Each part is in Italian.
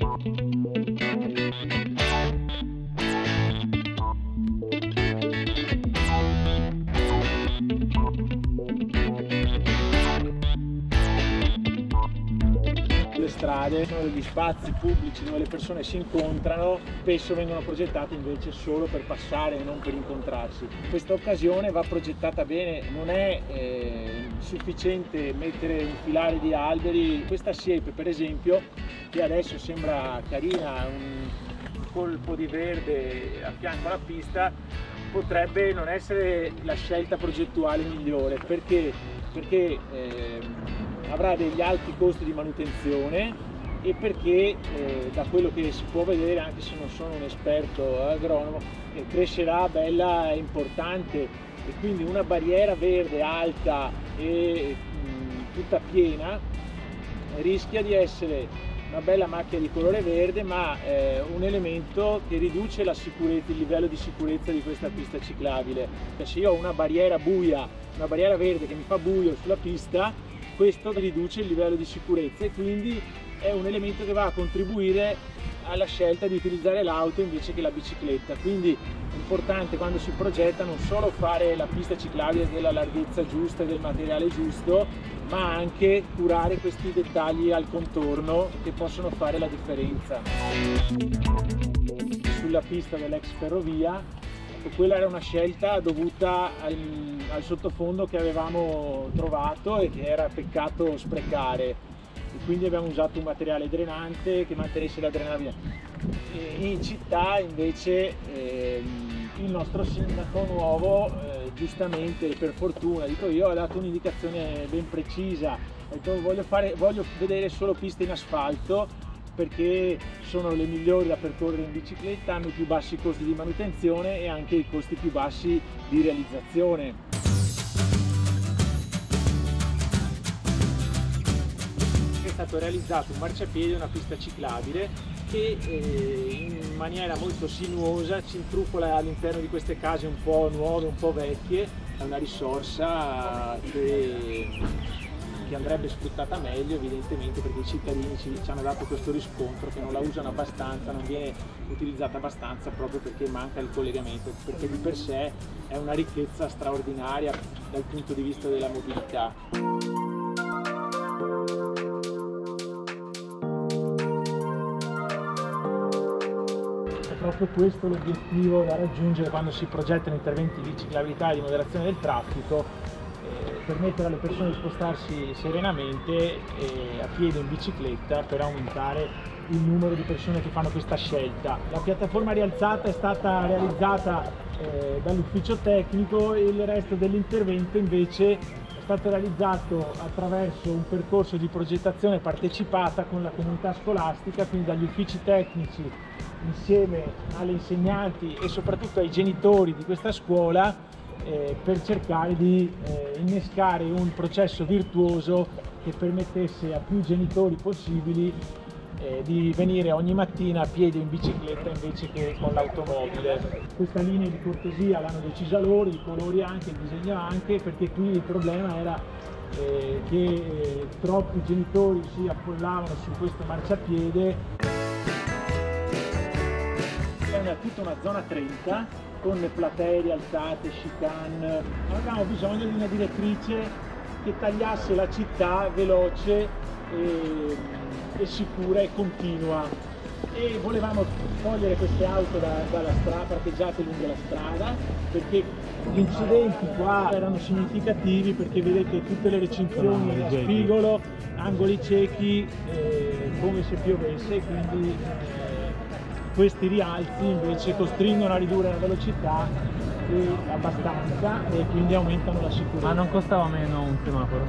Le strade sono degli spazi pubblici dove le persone si incontrano, spesso vengono progettate invece solo per passare e non per incontrarsi. Questa occasione va progettata bene, non è sufficiente mettere un filare di alberi. Questa siepe, per esempio, che adesso sembra carina, un colpo di verde a fianco alla pista, potrebbe non essere la scelta progettuale migliore. Perché avrà degli alti costi di manutenzione e perché da quello che si può vedere, anche se non sono un esperto agronomo, crescerà bella e importante, e quindi una barriera verde alta e tutta piena rischia di essere una bella macchia di colore verde, ma un elemento che riduce la sicurezza, il livello di sicurezza di questa pista ciclabile. Se io ho una barriera buia, una barriera verde che mi fa buio sulla pista, questo riduce il livello di sicurezza e quindi è un elemento che va a contribuire alla scelta di utilizzare l'auto invece che la bicicletta. Quindi è importante, quando si progetta, non solo fare la pista ciclabile della larghezza giusta e del materiale giusto, ma anche curare questi dettagli al contorno che possono fare la differenza. Sulla pista dell'ex ferrovia, quella era una scelta dovuta al sottofondo che avevamo trovato e che era peccato sprecare, e quindi abbiamo usato un materiale drenante che mantenesse la drenabilità. In città invece il nostro sindaco nuovo, giustamente, per fortuna dico io, ha dato un'indicazione ben precisa. Ha detto: voglio vedere solo piste in asfalto, perché sono le migliori da percorrere in bicicletta, hanno i più bassi costi di manutenzione e anche i costi più bassi di realizzazione. È stato realizzato un marciapiede e una pista ciclabile che in maniera molto sinuosa ci intrufola all'interno di queste case un po' nuove, un po' vecchie. È una risorsa che andrebbe sfruttata meglio, evidentemente, perché i cittadini ci hanno dato questo riscontro che non la usano abbastanza, non viene utilizzata abbastanza, proprio perché manca il collegamento, perché di per sé è una ricchezza straordinaria dal punto di vista della mobilità. È proprio questo l'obiettivo da raggiungere quando si progettano interventi di ciclabilità e di moderazione del traffico: permettere alle persone di spostarsi serenamente a piedi o in bicicletta, per aumentare il numero di persone che fanno questa scelta. La piattaforma rialzata è stata realizzata dall'ufficio tecnico, e il resto dell'intervento invece è stato realizzato attraverso un percorso di progettazione partecipata con la comunità scolastica, quindi dagli uffici tecnici insieme alle insegnanti e soprattutto ai genitori di questa scuola, per cercare di innescare un processo virtuoso che permettesse a più genitori possibili di venire ogni mattina a piedi o in bicicletta invece che con l'automobile. Questa linea di cortesia l'hanno decisa loro, i colori anche, il disegno anche, perché qui il problema era che troppi genitori si appollavano su questo marciapiede. È tutta una zona 30 con platea rialzate, chicane. Avevamo bisogno di una direttrice che tagliasse la città veloce e sicura e continua, e volevamo togliere queste auto dalla strada, parcheggiate lungo la strada, perché gli incidenti qua erano significativi, perché vedete tutte le recinzioni a spigolo, angoli ciechi, come se piovesse, quindi questi rialzi invece costringono a ridurre la velocità abbastanza e quindi aumentano la sicurezza. Ma non costava meno un semaforo?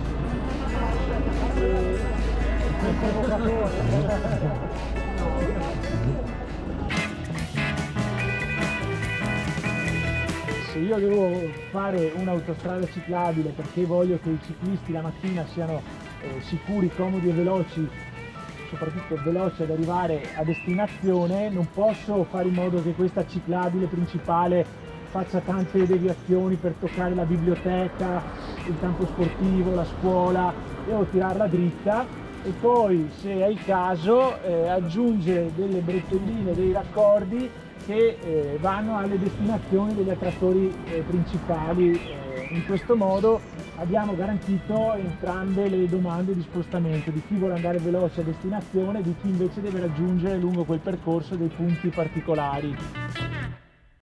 Se io devo fare un'autostrada ciclabile perché voglio che i ciclisti la mattina siano sicuri, comodi e veloci, soprattutto veloci ad arrivare a destinazione, non posso fare in modo che questa ciclabile principale faccia tante deviazioni per toccare la biblioteca, il campo sportivo, la scuola. Devo tirarla dritta e poi, se è il caso, aggiungere delle bretelline, dei raccordi che vanno alle destinazioni degli attrattori principali. In questo modo abbiamo garantito entrambe le domande di spostamento, di chi vuole andare veloce a destinazione e di chi invece deve raggiungere lungo quel percorso dei punti particolari.